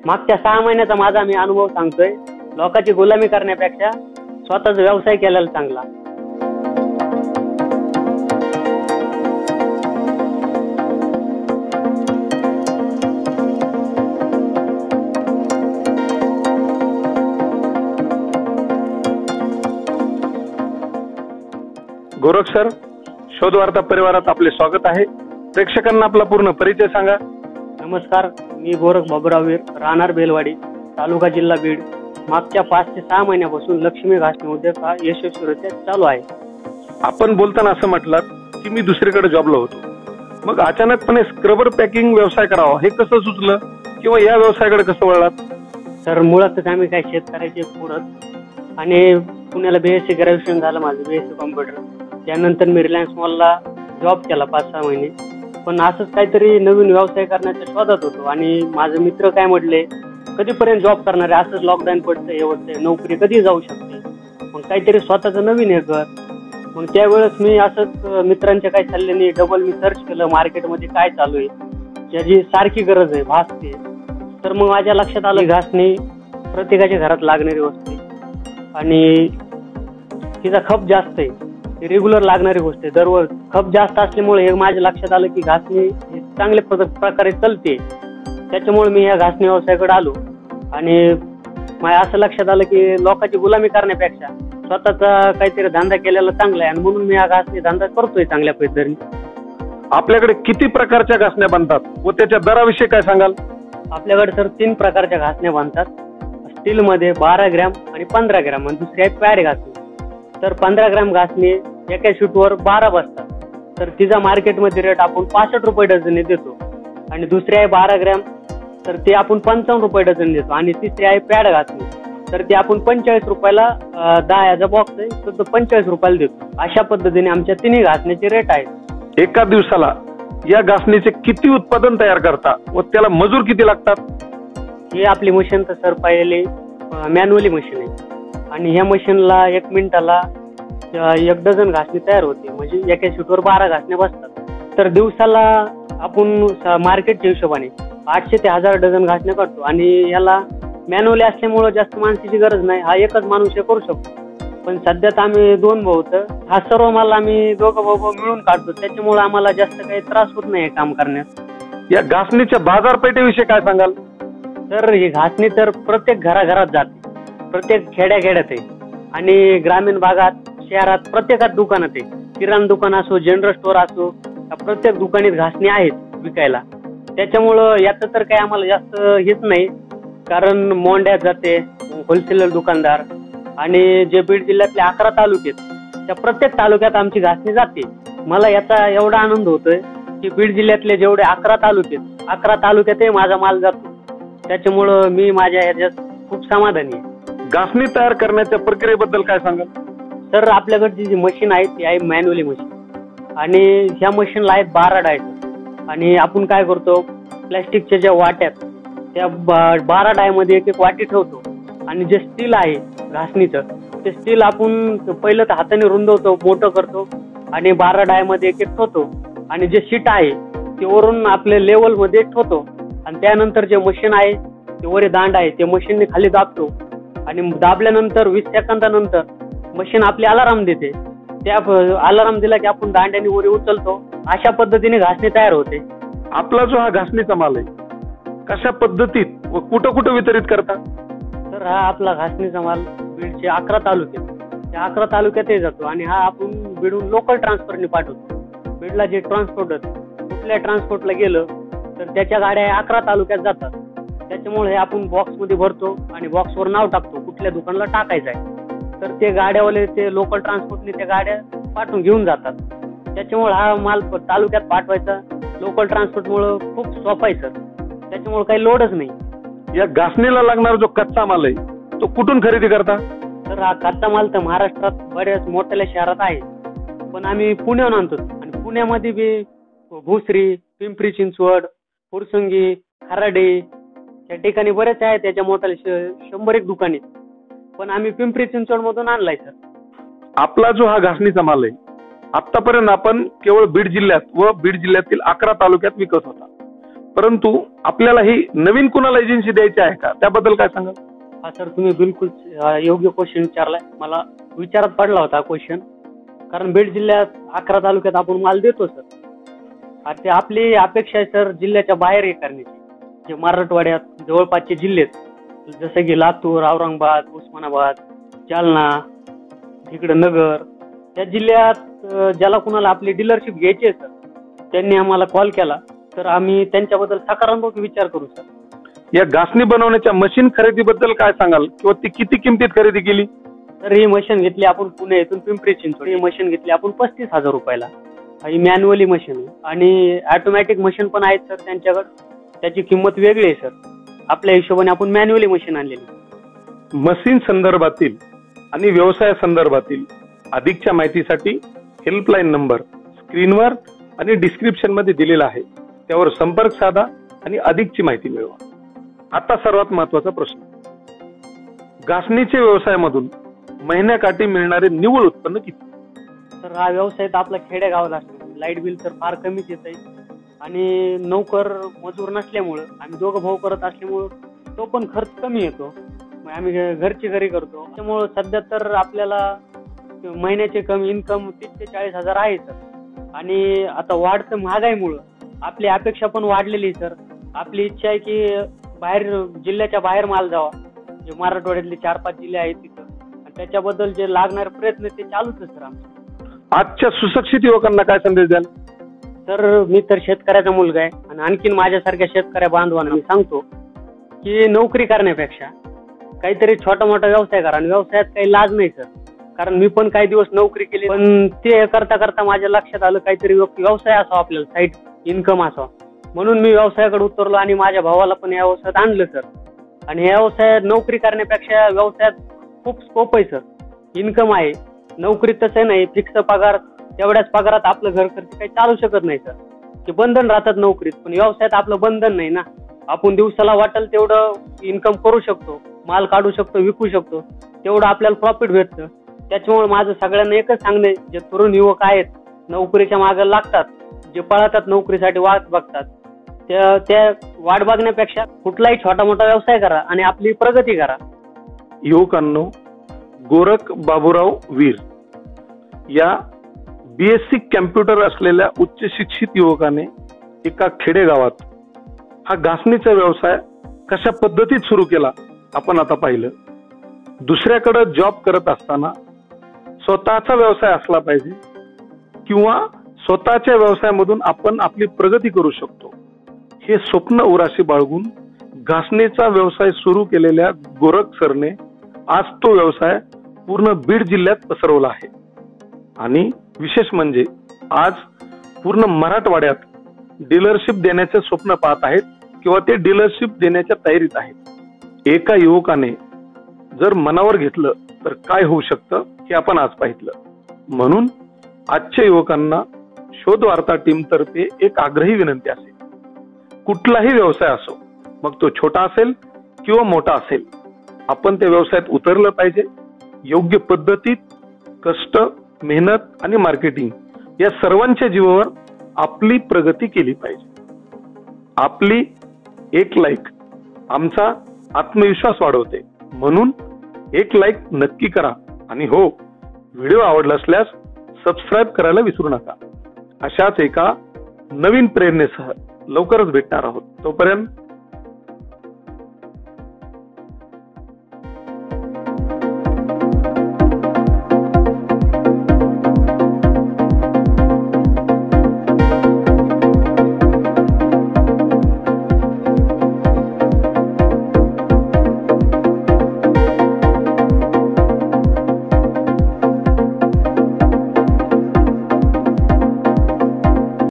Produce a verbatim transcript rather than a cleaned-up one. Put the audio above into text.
मागच्या सहा महिन्याचा माझा मी अनुभव सांगतोय. लोकांची गुलामी करण्यापेक्षा स्वतःचा व्यवसाय केलेला चांगला. गोरख सर, शोध वार्ता परिवारात आपले स्वागत आहे. प्रेक्षकांना आपला पूर्ण परिचय सांगा. नमस्कार, मी गोरख बाबूराव वीर, राहणार बेलवाडी, तालुका जिल्हा बीड. मागच्या पाच ते सहा महिन्यापासून लक्ष्मी घासणी उद्योग हा यशस्वीरित्या चालू आहे. आपण बोलताना असं म्हटलात की मी दुसरीकडे जॉबला होतो, मग अचानकपणे स्क्रबर पॅकिंग व्यवसाय करावा हे कसं सुचलं किंवा या व्यवसायाकडे कसं वळलात? तर मुळातच आम्ही काय शेतकऱ्याचे पुरत आणि पुण्याला बीएससी ग्रॅज्युएशन झालं माझं, बीएससी कॉम्प्युटर. त्यानंतर मी रिलायन्स मॉलला जॉब केला पाच सहा महिने. पण असंच काहीतरी नवीन व्यवसाय करण्याच्या शोधात होतो आणि माझे मित्र काय म्हटले, कधीपर्यंत जॉब करणार आहे, असंच लॉकडाऊन पडतं, हे होतंय, नोकरी कधी जाऊ शकते, मग काहीतरी स्वतःचं नवीन हे कर. मग त्यावेळेस मी असंच मित्रांच्या काही सल्ल्याने डबल मी सर्च केलं मार्केटमध्ये काय चालू आहे, ज्याची सारखी गरज आहे भासते. तर मग माझ्या लक्षात आलं घासणी प्रत्येकाच्या घरात लागणारी वस्तू आहे आणि तिचा खप जास्त आहे, रेग्युलर लागणारी गोष्ट आहे. दररोज खप जास्त असल्यामुळे हे माझ्या लक्षात आलं की घासणी चांगल्या प्रकारे चालते. त्याच्यामुळे मी या घासणी व्यवसायाकडे आलो आणि माझ्या असं लक्षात आलं की लोकांची गुलामी करण्यापेक्षा स्वतःचा काहीतरी धंदा केलेला चांगला आहे आणि म्हणून मी हा घासणी धंदा करतोय चांगल्या पद्धतीने. आपल्याकडे किती प्रकारच्या घासण्या बनतात व त्याच्या दराविषयी काय सांगाल? आपल्याकडे सर तीन प्रकारच्या घासण्या बनतात. स्टीलमध्ये बारा ग्रॅम आणि पंधरा ग्रॅम आणि दुसरी आहे पॅड घासणी. तर पंधरा ग्रॅम घासणी एका शीटवर बारा बसतात. तर तिचा मार्केटमध्ये रेट आपण पासष्ट रुपये डझनने देतो. आणि दुसरी आहे बारा ग्रॅम, तर ते आपण पंचावन्न रुपये डझन देतो. आणि तिसरी आहे पॅड घासणी, तर ते आपण पंचेचाळीस रुपयाला दहा याचा बॉक्स आहे तर तो पंचेचाळीस रुपयाला देतो. अशा पद्धतीने आमच्या तिन्ही घासण्याचे रेट आहेत. एका दिवसाला या घासणीचे किती उत्पादन तयार करता व त्याला मजूर किती लागतात? ही आपली मशीन तर सर पहिले मॅन्युअली मशीन आहे आणि ह्या मशीनला एक मिनिटाला एक डझन घासणी तयार होते. म्हणजे एका शीटवर बारा घासण्या बसतात. तर दिवसाला आपण मार्केटच्या हिशोबाने आठशे ते हजार डझन घासण्या काढतो आणि याला मॅन्युअली असल्यामुळे जास्त माणसाची गरज नाही, हा एकच माणूस हे करू शकतो. पण सध्यात आम्ही दोन भाऊ, तर हा सर्व माल आम्ही दोघं भाऊ मिळून काढतो. त्याच्यामुळे आम्हाला जास्त काही त्रास होत नाही काम करण्यात. या घासणीच्या बाजारपेठेविषयी काय सांगाल? तर ही घासणी तर प्रत्येक घराघरात जाते, प्रत्येक खेड्या खेड्यात आहे आणि ग्रामीण भागात शहरात प्रत्येकात दुकानात आहे. किराणा दुकान असो, जनरल स्टोअर असो, प्रत्येक दुकानात घासणी आहेत विकायला. त्याच्यामुळं याचं तर काही आम्हाला जास्त हेच नाही, कारण मोंड्यात जाते होलसेलर दुकानदार आणि जे बीड जिल्ह्यातले अकरा तालुके त्या प्रत्येक तालुक्यात आमची घासणी जाते. मला याचा एवढा आनंद होतोय की बीड जिल्ह्यातले जेवढे अकरा तालुके अकरा तालुक्यातही माझा माल जातो. त्याच्यामुळं मी माझ्या ह्याच्यात खूप समाधानी आहे. घासणी तयार करण्याच्या प्रक्रियेबद्दल काय सांगाल? तर आपल्याकडची जी मशीन आहे ती आहे मॅन्युअली मशीन आणि ह्या मशीनला आहेत बारा डायचं. आणि आपण काय करतो, प्लॅस्टिकच्या ज्या वाट्यात त्या बारा डायमध्ये एक एक वाटी ठेवतो आणि जे स्टील आहे घासणीचं ते स्टील आपण पहिलं तर हाताने रुंदवतो, मोठं करतो आणि बारा डायमध्ये एक एक ठेवतो आणि जे शीट आहे ते वरून आपल्या लेवलमध्ये ठेवतो आणि त्यानंतर जे मशीन आहे ते वर दांड आहे ते मशीनने खाली दाबतो आणि दाबल्यानंतर वीस सेकंदानंतर मशीन आपली अलाराम देते. त्या अलाराम दिला की आपण दांड्याने वर उचलतो. अशा पद्धतीने घासणी तयार होते. आपला जो हा घासणीचा माल आहे कशा पद्धतीत व कुठं कुठं वितरित करता? तर हा आपला घासणीचा माल बीडचे अकरा तालुक्यात त्या अकरा तालुक्यातही जातो आणि हा आपण बीडून लोकल ट्रान्सपोर्टने पाठवतो. बीडला जे ट्रान्सपोर्ट कुठल्या ट्रान्सपोर्टला गेलं तर त्याच्या गाड्या अकरा तालुक्यात जातात. त्याच्यामुळे हे आपण बॉक्समध्ये भरतो आणि बॉक्सवर नाव टाकतो कुठल्या दुकानाला टाकायचं आहे. तर ते गाड्यावाले ते लोकल ट्रान्सपोर्टने त्या गाड्या पाठवून घेऊन जातात. त्याच्यामुळे हा माल तालुक्यात पाठवायचा लोकल ट्रान्सपोर्टमुळे खूप सोपा आहे सर. त्याच्यामुळे काही लोडच नाही. या घासणीला लागणारा जो कच्चा माल आहे तो कुठून खरेदी करता? तर हा कच्चा माल तर महाराष्ट्रात बऱ्याच मोठ्या शहरात आहे, पण आम्ही पुण्याहून आणतो आणि पुण्यामध्ये बी भोसरी, पिंपरी चिंचवड, फुरसंगी, खराडे या ठिकाणी बरेच आहेत. त्याच्या मोठ्या शंभर एक दुकाने, पण आम्ही पिंपरी चिंचवड मधून आणलाय सर. आपला जो हा घासणीचा माल आहे आतापर्यंत आपण केवळ बीड जिल्ह्यात व बीड जिल्ह्यातील अकरा तालुक्यात विकत होता, परंतु आपल्याला ही नवीन कुणाला एजन्सी द्यायची आहे का, त्याबद्दल काय सांगाल? हा सर, तुम्ही बिलकुल अं, योग्य क्वेश्चन विचारलाय. मला विचारात पडला होता क्वेश्चन. कारण बीड जिल्ह्यात अकरा तालुक्यात आपण माल देतो सर. आणि ते आपली अपेक्षा आहे सर जिल्ह्याच्या बाहेर हे करण्याची. जे मराठवाड्यात जवळपासचे जिल्हे आहेत, जसे की लातूर, औरंगाबाद, उस्मानाबाद, जालना, इकडे नगर, त्या जिल्ह्यात अं, ज्याला कुणाला आपली डीलरशिप घ्यायची आहे सर, त्यांनी आम्हाला कॉल केला तर आम्ही त्यांच्याबद्दल सकारात्मक विचार करू सर. या घासणी बनवण्याच्या मशीन खरेदीबद्दल काय सांगाल, किंवा ती किती किमतीत खरेदी केली? तर ही मशीन घेतली आपण पुणे येथून पिंपरी चिंचवड. ही मशीन घेतली आपण पस्तीस हजार रुपयाला. ही मॅन्युअली मशीन आहे आणि ऑटोमॅटिक मशीन पण आहेत सर त्यांच्याकडे. त्याची किंमत वेगळी आहे सर. आपल्या हिशोबाने आपण मॅन्युअली मशीन आणलेली. मशीन संदर्भातील आणि व्यवसाय संदर्भातील अधिकच्या माहितीसाठी हेल्पलाईन नंबर स्क्रीनवर आणि डिस्क्रिप्शन मध्ये दिलेला आहे, त्यावर संपर्क साधा आणि अधिकची माहिती मिळवा. आता सर्वात महत्वाचा प्रश्न, घासणीच्या व्यवसायामधून महिन्याकाठी मिळणारे निव्वळ उत्पन्न किती? तर हा व्यवसाय तर आपला खेडेगावात असतो. लाईट बिल तर फार कमीच येत आहे आणि नोकर मजूर नसल्यामुळं, आम्ही दोघं भाऊ करत असल्यामुळं तो पण खर्च कमी येतो. मग आम्ही घरची घरी करतो. त्यामुळं सध्या तर आपल्याला महिन्याचे कमी इन्कम तीस ते चाळीस हजार आहे सर. आणि आता वाढतं महागाईमुळं आपली अपेक्षा पण वाढलेली सर. आपली इच्छा आहे की बाहेर जिल्ह्याच्या बाहेर माल जावा. जे मराठवाड्यातले चार पाच जिल्हे आहेत तिथं, आणि त्याच्याबद्दल जे लागणारे प्रयत्न ते चालूच आहे सर आमचे. आजच्या सुशिक्षित युवकांना काय संदेश द्याल? तर मी तर शेतकऱ्याचा मुलगा आहे आणि आणखीन माझ्यासारख्या शेतकऱ्या बांधवांना मी सांगतो की नोकरी करण्यापेक्षा काहीतरी छोटा मोठा व्यवसाय करा. आणि व्यवसायात काही लाज नाही सर. कारण मी पण काही दिवस नोकरी केली, पण ते करता करता माझ्या लक्षात आलं काहीतरी व्यवसाय असावा आपल्याला, साईड इन्कम असावा. म्हणून मी व्यवसायाकडे उतरलो आणि माझ्या भावाला पण या व्यवसायात आणलं सर. आणि या व्यवसायात नोकरी करण्यापेक्षा व्यवसायात खूप स्कोप आहे सर. इन्कम आहे. नोकरीत तसं नाही, फिक्स पगार, तेवढ्याच पगारात आपलं घर खर्च काही चालू शकत नाही सर. ते बंधन राहतात नोकरीत, पण व्यवसायात आपलं बंधन नाही ना. आपण दिवसाला वाटेल तेवढं इन्कम करू शकतो, माल काढू शकतो, विकू शकतो, तेवढं आपल्याला प्रॉफिट भेटतं. त्याच्यामुळे माझं सगळ्यांना एकच सांगणे, जे तरुण युवक आहेत नोकरीच्या मागे लागतात, जे पळतात नोकरीसाठी वाट बघतात, त्या त्या वाट बघण्यापेक्षा कुठलाही छोटा मोठा व्यवसाय करा आणि आपली प्रगती करा. युवकांनो, गोरख बाबूराव वीर या बीएससी कॅम्प्युटर असलेल्या उच्च शिक्षित युवकाने एका खेडेगावात हा घासणीचा व्यवसाय कशा पद्धतीत सुरू केला आपण आता पाहिलं. दुसऱ्याकडे जॉब करत असताना स्वतःचा व्यवसाय असला पाहिजे किंवा स्वतःच्या व्यवसायामधून आपण आपली प्रगती करू शकतो, हे स्वप्न उराशी बाळगून घासणीचा व्यवसाय सुरू केलेल्या गोरख सरने आज तो व्यवसाय पूर्ण बीड जिल्ह्यात पसरवला आहे. आणि विशेष म्हणजे आज पूर्ण मराठवाड्यात डीलरशिप देण्याचे स्वप्न पाहत आहेत किंवा ते डीलरशिप देण्याच्या तयारीत आहेत. एका युवकाने जर मनावर घेतलं तर काय होऊ शकतं हे आपण आज पाहिलं. म्हणून आजच्या युवकांना शोध वार्ता टीम तर्फे एक आग्रही विनंती असेल, कुठलाही व्यवसाय असो, मग तो छोटा असेल किंवा मोठा असेल, आपण त्या व्यवसायात उतरलं पाहिजे. योग्य पद्धतीत कष्ट, मेहनत आणि मार्केटिंग या सर्वांच्या जीवावर आपली प्रगती केली पाहिजे. आपली एक लाईक आमचा आत्मविश्वास वाढवते, म्हणून एक लाईक नक्की करा. आणि हो, व्हिडिओ आवडला असल्यास सबस्क्राईब करायला विसरू नका. अशाच एका नवीन प्रेरणेसह लवकरच भेटणार आहोत. तोपर्यंत